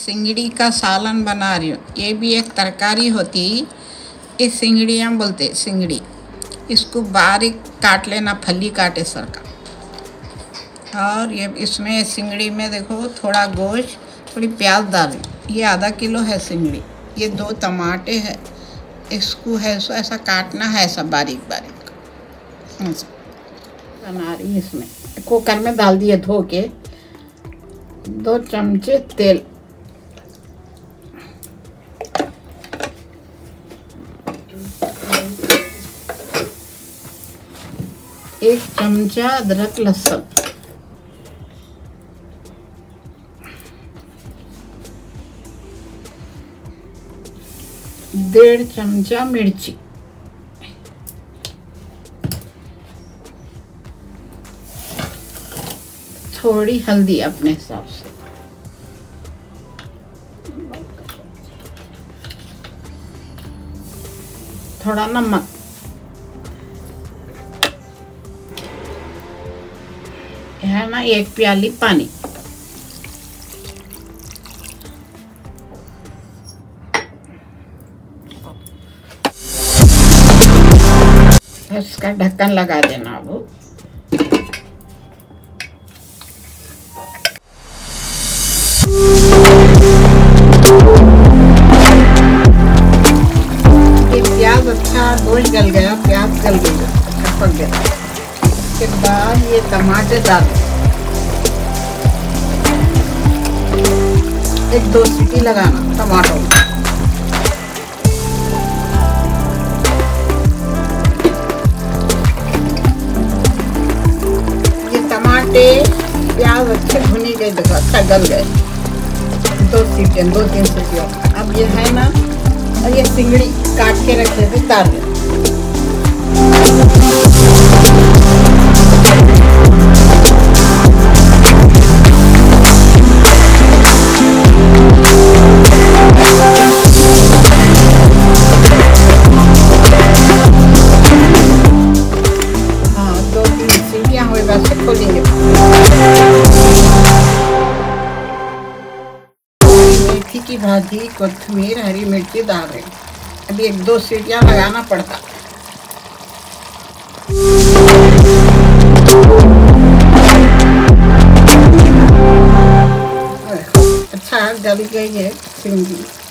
सिंगड़ी का सालन बना रही हूँ। ये भी एक तरकारी होती है। ये सिंगड़ियाँ बोलते सिंगड़ी। इसको बारीक काट लेना, फली काटे सर का। और ये इसमें सिंगड़ी में देखो थोड़ा गोश्त, थोड़ी प्याज डाल। ये आधा किलो है सिंगड़ी। ये 2 टमाटे है। इसको है सो ऐसा काटना है, ऐसा बारीक बारीक ऐसा बना रही। इसमें कुकर में डाल दिए धो के 2 चमचे तेल, एक चमचा अदरक लहसुन, 1.5 चमचा मिर्ची, थोड़ी हल्दी अपने हिसाब से, थोड़ा नमक, है ना 1 प्याली पानी। इसका ढक्कन लगा देना। वो प्याज अच्छा गोश्त गल गया, प्याज गल गया, अच्छा पक गया। उसके बाद ये टमाटर डाल, 1-2 सीटी लगाना टमाटो में। टमाटे प्याज अच्छे भुनी गए, देखो अच्छा गल गए। 2-3 सीटियों। अब ये है ना, और ये सिंगड़ी काट के रखे थे डाल दें। हाँ 2-3 सीटियाँ हुई, वैसे खोलेंगे। मेथी की भाजी, कोथिमीर, हरी मिर्ची डाल रहे। अभी 1-2 सीटियाँ लगाना पड़ता। अच्छा गल गई है सिंगड़ी।